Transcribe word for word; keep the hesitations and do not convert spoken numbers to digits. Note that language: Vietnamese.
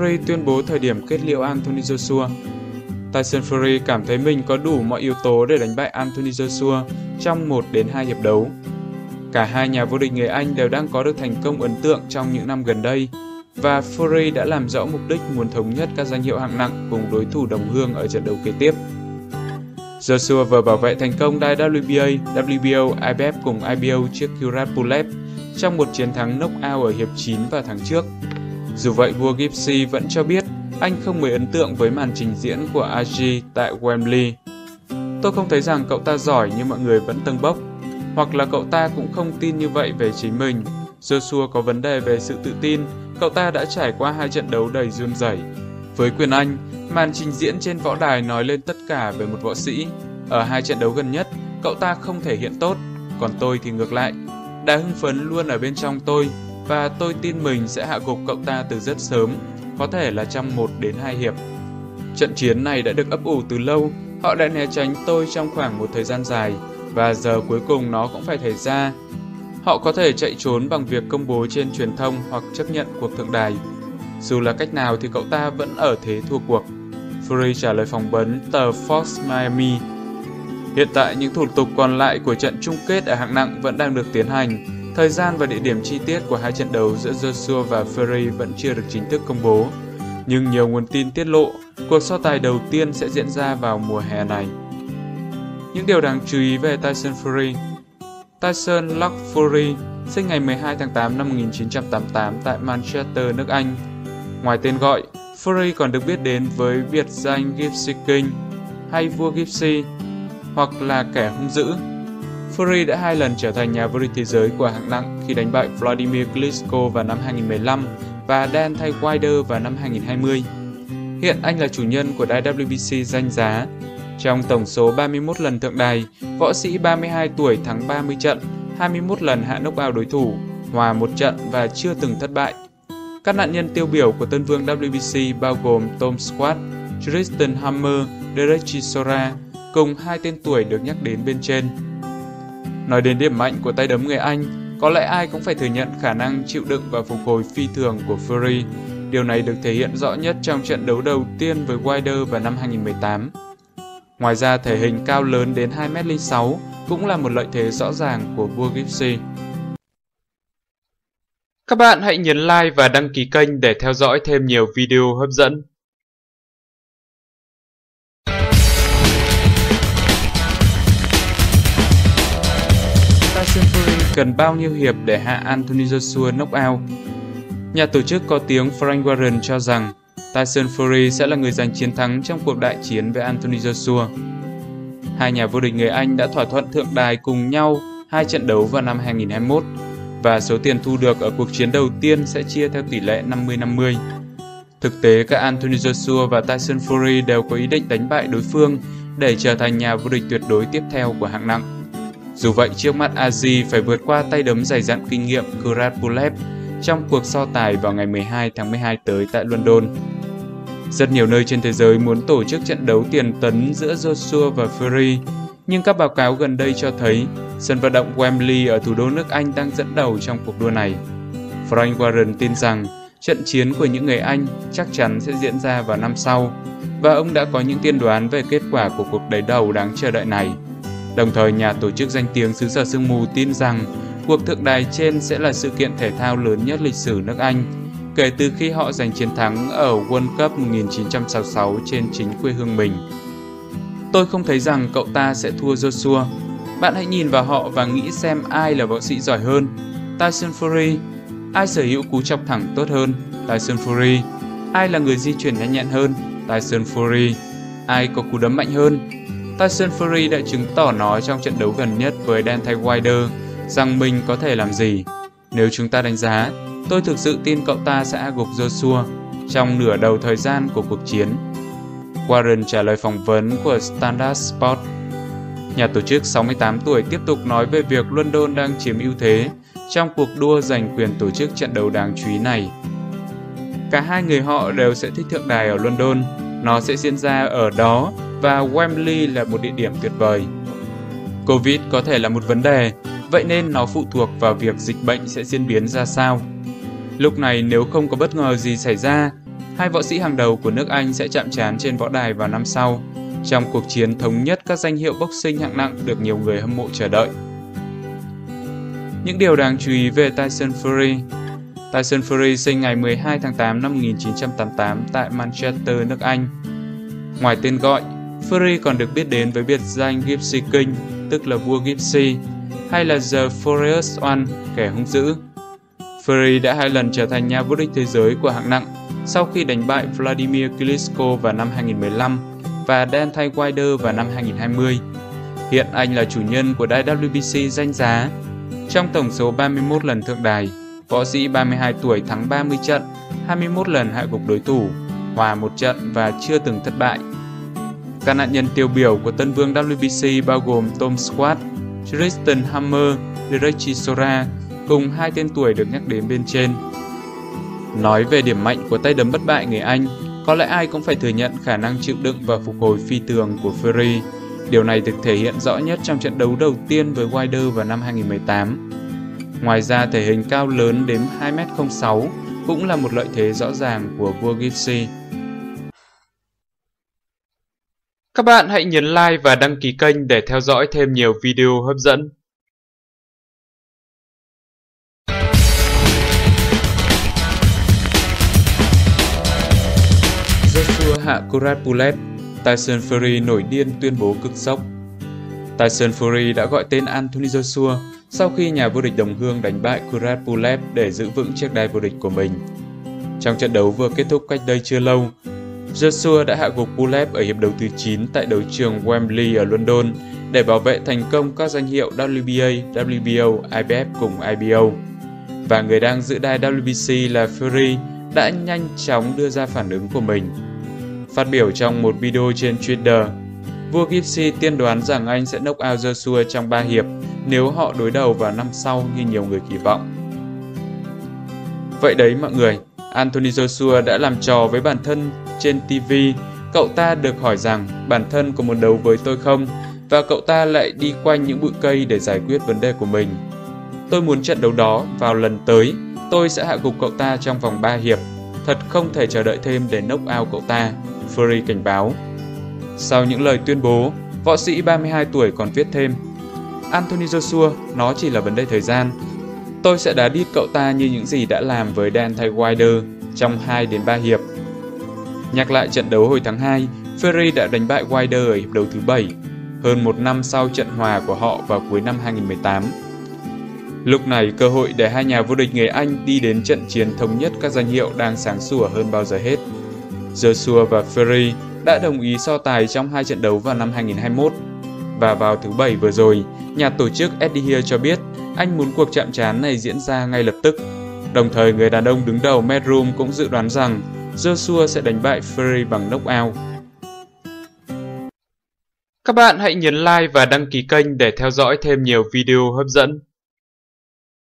Fury tuyên bố thời điểm kết liễu Anthony Joshua. Tyson Fury cảm thấy mình có đủ mọi yếu tố để đánh bại Anthony Joshua trong một đến hai hiệp đấu. Cả hai nhà vô địch người Anh đều đang có được thành công ấn tượng trong những năm gần đây, và Fury đã làm rõ mục đích muốn thống nhất các danh hiệu hạng nặng cùng đối thủ đồng hương ở trận đấu kế tiếp. Joshua vừa bảo vệ thành công đai W B A, W B O, I B F cùng I B O trước Kurat Pulev trong một chiến thắng knockout ở hiệp chín vào tháng trước. Dù vậy, vua Gypsy vẫn cho biết anh không mấy ấn tượng với màn trình diễn của a giê tại Wembley. Tôi không thấy rằng cậu ta giỏi như mọi người vẫn tâng bốc, hoặc là cậu ta cũng không tin như vậy về chính mình. Joshua có vấn đề về sự tự tin, cậu ta đã trải qua hai trận đấu đầy run rẩy. Với quyền Anh, màn trình diễn trên võ đài nói lên tất cả về một võ sĩ. Ở hai trận đấu gần nhất, cậu ta không thể hiện tốt, còn tôi thì ngược lại. Đà hưng phấn luôn ở bên trong tôi, và tôi tin mình sẽ hạ gục cậu ta từ rất sớm, có thể là trong một đến hai hiệp. Trận chiến này đã được ấp ủ từ lâu, họ đã né tránh tôi trong khoảng một thời gian dài, và giờ cuối cùng nó cũng phải xảy ra. Họ có thể chạy trốn bằng việc công bố trên truyền thông hoặc chấp nhận cuộc thượng đài. Dù là cách nào thì cậu ta vẫn ở thế thua cuộc. Fury trả lời phỏng vấn tờ Fox Miami. Hiện tại những thủ tục còn lại của trận chung kết ở hạng nặng vẫn đang được tiến hành. Thời gian và địa điểm chi tiết của hai trận đấu giữa Joshua và Fury vẫn chưa được chính thức công bố. Nhưng nhiều nguồn tin tiết lộ cuộc so tài đầu tiên sẽ diễn ra vào mùa hè này. Những điều đáng chú ý về Tyson Fury. Tyson Luck Fury sinh ngày mười hai tháng tám năm một nghìn chín trăm tám mươi tám tại Manchester, nước Anh. Ngoài tên gọi, Fury còn được biết đến với biệt danh Gypsy King hay vua Gypsy, hoặc là kẻ hung dữ. Fury đã hai lần trở thành nhà vô địch thế giới của hạng nặng khi đánh bại Vladimir Klitschko vào năm hai nghìn không trăm mười lăm và Dan Wilder vào năm hai nghìn không trăm hai mươi. Hiện anh là chủ nhân của đai W B C danh giá. Trong tổng số ba mươi mốt lần thượng đài, võ sĩ ba mươi hai tuổi thắng ba mươi trận, hai mươi mốt lần hạ knockout đối thủ, hòa một trận và chưa từng thất bại. Các nạn nhân tiêu biểu của tân vương W B C bao gồm Tom Squat, Tristan Hammer, Derek Chisora, cùng hai tên tuổi được nhắc đến bên trên. Nói đến điểm mạnh của tay đấm người Anh, có lẽ ai cũng phải thừa nhận khả năng chịu đựng và phục hồi phi thường của Fury. Điều này được thể hiện rõ nhất trong trận đấu đầu tiên với Wilder vào năm hai nghìn không trăm mười tám. Ngoài ra, thể hình cao lớn đến hai mét không sáu cũng là một lợi thế rõ ràng của vua Gypsy. Các bạn hãy nhấn like và đăng ký kênh để theo dõi thêm nhiều video hấp dẫn. Tyson Fury cần bao nhiêu hiệp để hạ Anthony Joshua knockout? Nhà tổ chức có tiếng Frank Warren cho rằng Tyson Fury sẽ là người giành chiến thắng trong cuộc đại chiến với Anthony Joshua. Hai nhà vô địch người Anh đã thỏa thuận thượng đài cùng nhau hai trận đấu vào năm hai nghìn không trăm hai mươi mốt, và số tiền thu được ở cuộc chiến đầu tiên sẽ chia theo tỷ lệ năm mươi năm mươi. Thực tế, cả Anthony Joshua và Tyson Fury đều có ý định đánh bại đối phương để trở thành nhà vô địch tuyệt đối tiếp theo của hạng nặng. Dù vậy, trước mắt a giê phải vượt qua tay đấm dày dặn kinh nghiệm Kurat Pulev trong cuộc so tài vào ngày mười hai tháng mười hai tới tại London. Rất nhiều nơi trên thế giới muốn tổ chức trận đấu tiền tấn giữa Joshua và Fury, nhưng các báo cáo gần đây cho thấy sân vận động Wembley ở thủ đô nước Anh đang dẫn đầu trong cuộc đua này. Frank Warren tin rằng trận chiến của những người Anh chắc chắn sẽ diễn ra vào năm sau, và ông đã có những tiên đoán về kết quả của cuộc đối đầu đáng chờ đợi này. Đồng thời, nhà tổ chức danh tiếng xứ sở sương mù tin rằng cuộc thượng đài trên sẽ là sự kiện thể thao lớn nhất lịch sử nước Anh, kể từ khi họ giành chiến thắng ở World Cup một nghìn chín trăm sáu mươi sáu trên chính quê hương mình. Tôi không thấy rằng cậu ta sẽ thua Joshua. Bạn hãy nhìn vào họ và nghĩ xem ai là võ sĩ giỏi hơn. Tyson Fury. Ai sở hữu cú chọc thẳng tốt hơn? Tyson Fury. Ai là người di chuyển nhanh nhẹn hơn? Tyson Fury. Ai có cú đấm mạnh hơn? Tyson Fury đã chứng tỏ nó trong trận đấu gần nhất với Dan Wilder rằng mình có thể làm gì. Nếu chúng ta đánh giá, tôi thực sự tin cậu ta sẽ hạ gục Joshua trong nửa đầu thời gian của cuộc chiến. Warren trả lời phỏng vấn của Standard Sport. Nhà tổ chức sáu mươi tám tuổi tiếp tục nói về việc London đang chiếm ưu thế trong cuộc đua giành quyền tổ chức trận đấu đáng chú ý này. Cả hai người họ đều sẽ thích thượng đài ở London. Nó sẽ diễn ra ở đó và Wembley là một địa điểm tuyệt vời. Covid có thể là một vấn đề, vậy nên nó phụ thuộc vào việc dịch bệnh sẽ diễn biến ra sao. Lúc này nếu không có bất ngờ gì xảy ra, hai võ sĩ hàng đầu của nước Anh sẽ chạm trán trên võ đài vào năm sau, trong cuộc chiến thống nhất các danh hiệu boxing hạng nặng được nhiều người hâm mộ chờ đợi. Những điều đáng chú ý về Tyson Fury. Tyson Fury sinh ngày mười hai tháng tám năm một nghìn chín trăm tám mươi tám tại Manchester, nước Anh. Ngoài tên gọi, Fury còn được biết đến với biệt danh Gypsy King, tức là vua Gypsy, hay là The Furious One, kẻ hung dữ. Fury đã hai lần trở thành nhà vô địch thế giới của hạng nặng sau khi đánh bại Vladimir Klitschko vào năm hai nghìn không trăm mười lăm và Deontay Wilder vào năm hai nghìn không trăm hai mươi. Hiện anh là chủ nhân của đai W B C danh giá. Trong tổng số ba mươi mốt lần thượng đài, võ sĩ ba mươi hai tuổi thắng ba mươi trận, hai mươi mốt lần hạ gục đối thủ, hòa một trận và chưa từng thất bại. Các nạn nhân tiêu biểu của tân vương W B C bao gồm Tom Squat, Tristan Hammer, Derek Chisora, cùng hai tên tuổi được nhắc đến bên trên. Nói về điểm mạnh của tay đấm bất bại người Anh, có lẽ ai cũng phải thừa nhận khả năng chịu đựng và phục hồi phi thường của Fury. Điều này được thể hiện rõ nhất trong trận đấu đầu tiên với Wilder vào năm hai nghìn không trăm mười tám. Ngoài ra, thể hình cao lớn đến hai mét không sáu cũng là một lợi thế rõ ràng của vua Gypsy. Các bạn hãy nhấn like và đăng ký kênh để theo dõi thêm nhiều video hấp dẫn. Joshua hạ Kurat Pulev, Tyson Fury nổi điên tuyên bố cực sốc. Tyson Fury đã gọi tên Anthony Joshua sau khi nhà vô địch đồng hương đánh bại Kurat Pulev để giữ vững chiếc đai vô địch của mình. Trong trận đấu vừa kết thúc cách đây chưa lâu, Joshua đã hạ gục Pulev ở hiệp đấu thứ chín tại đấu trường Wembley ở London để bảo vệ thành công các danh hiệu W B A, W B O, I B F cùng I B O. Và người đang giữ đai W B C là Fury đã nhanh chóng đưa ra phản ứng của mình. Phát biểu trong một video trên Twitter, vua Gypsy tiên đoán rằng anh sẽ knock out Joshua trong ba hiệp nếu họ đối đầu vào năm sau như nhiều người kỳ vọng. Vậy đấy mọi người, Anthony Joshua đã làm trò với bản thân trên ti vi. Cậu ta được hỏi rằng bản thân có muốn đấu với tôi không, và cậu ta lại đi quanh những bụi cây để giải quyết vấn đề của mình. Tôi muốn trận đấu đó vào lần tới, tôi sẽ hạ gục cậu ta trong vòng ba hiệp. Thật không thể chờ đợi thêm để knock out cậu ta, Fury cảnh báo. Sau những lời tuyên bố, võ sĩ ba mươi hai tuổi còn viết thêm: Anthony Joshua, nó chỉ là vấn đề thời gian. Tôi sẽ đá đít cậu ta như những gì đã làm với Deontay Wilder trong hai đến ba hiệp. Nhắc lại trận đấu hồi tháng hai, Fury đã đánh bại Wilder ở hiệp đấu thứ bảy, hơn một năm sau trận hòa của họ vào cuối năm hai nghìn không trăm mười tám. Lúc này, cơ hội để hai nhà vô địch người Anh đi đến trận chiến thống nhất các danh hiệu đang sáng sủa hơn bao giờ hết. Joshua và Fury đã đồng ý so tài trong hai trận đấu vào năm hai nghìn không trăm hai mươi mốt. Và vào thứ Bảy vừa rồi, nhà tổ chức Eddie Hearn cho biết anh muốn cuộc chạm trán này diễn ra ngay lập tức. Đồng thời, người đàn ông đứng đầu Matchroom cũng dự đoán rằng Joshua sẽ đánh bại Fury bằng knockout. Các bạn hãy nhấn like và đăng ký kênh để theo dõi thêm nhiều video hấp dẫn.